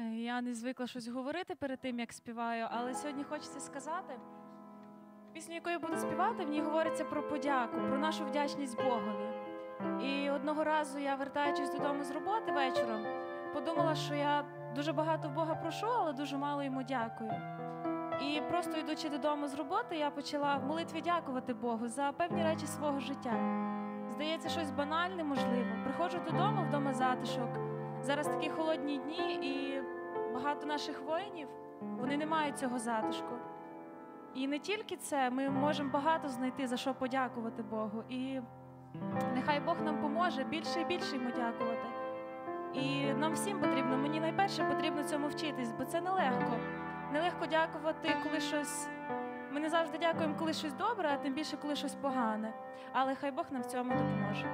Я не звикла щось говорити перед тим, як співаю, але сьогодні хочеться сказати. Пісню, яку я буду співати, в ній говориться про подяку, про нашу вдячність Богові. І одного разу я, вертаючись додому з роботи вечором, подумала, що я дуже багато в Бога прошу, але дуже мало йому дякую. І просто йдучи додому з роботи, я почала в молитві дякувати Богу за певні речі свого життя. Здається, щось банальне, можливо. Приходжу додому, вдома затишок. Зараз такі холодні дні, і багато наших воїнів, вони не мають цього затишку. І не тільки це, ми можемо багато знайти, за що подякувати Богу. І нехай Бог нам поможе більше і більше йому дякувати. І нам всім потрібно, мені найперше потрібно цьому вчитись, бо це нелегко. Нелегко дякувати, коли щось... Ми не завжди дякуємо, коли щось добре, а тим більше, коли щось погане. Але хай Бог нам в цьому допоможе.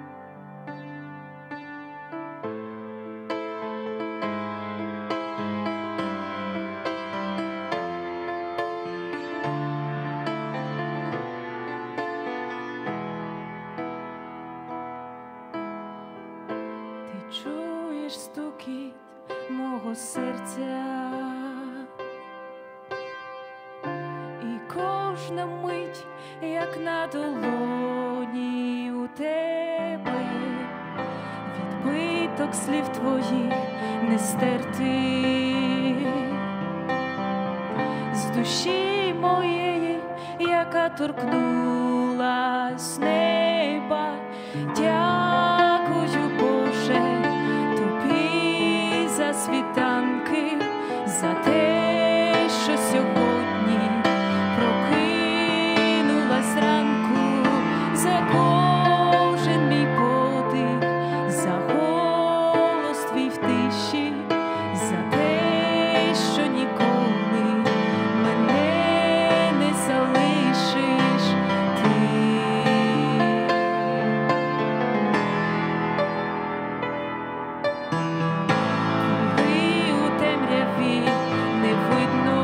Ти чуєш стукіт мого серця, і кожна мить, як на долоні у тебе, відбиток слів твоїх не стерти з душі моєї, яка торкнулась неба. Дякую, Боже, тобі за світанки, за те, що сьогодні прокинулась ранку, за кожен мій подих, за голос твій в тиші, за те, що ніколи мене не залишиш ти. Коли у темряві не видно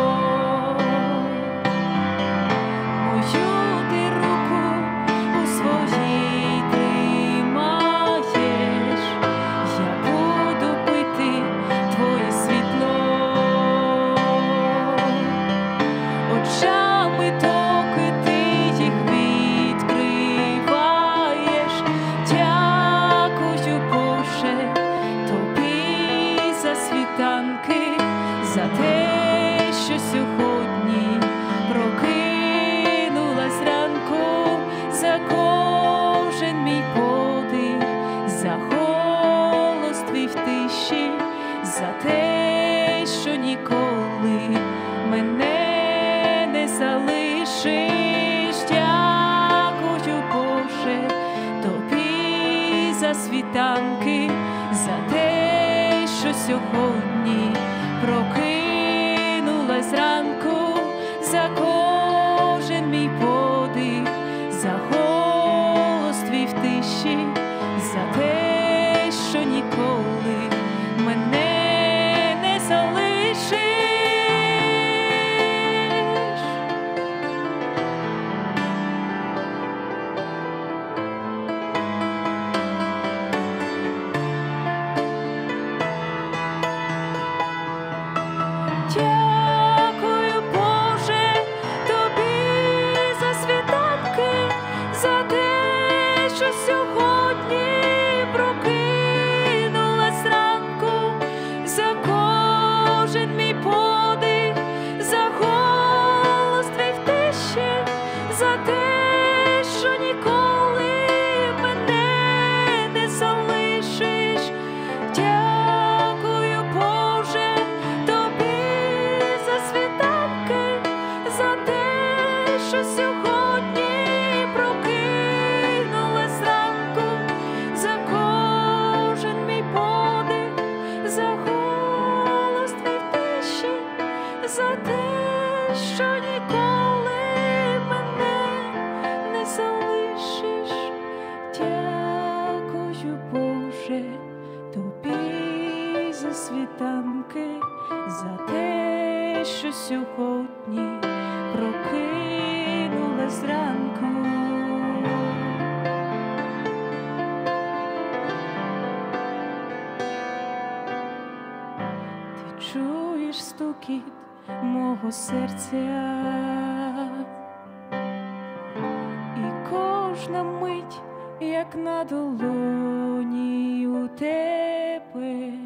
мою ти руку у своїй тримаєш, я буду пити твоє світло очами, доки ти їх відкриваєш. Дякую, Боже, тобі за світанки, за те, що сьогодні прокинулась ранку, за кожен мій подих, за голос твій в тиші, за те, що ніколи мене не залишиш. Дякую, Боже, тобі за світанки, за те, що сьогодні прокинулась ранку, за кожен мій подих, за голос твій в тиші, за те, що ніколи мене не залишиш. Дякую, Боже, тобі за світанки, за те, що сьогодні прокинулась ранку, за кожен мій подих, за голос твій в тиші, за те, що ніколи мене не залишиш. Дякую, Боже, тобі за світанки, за те, що сьогодні прокинулась ранку, за кожен мій подих, за голос твій в тиші, за те, що ніколи мене не залишиш. Дякую, Боже, тобі за світанки, за те, що сьогодні прокинулась ранку. стукіт мого серця, і кожна мить, як на долоні у тебе,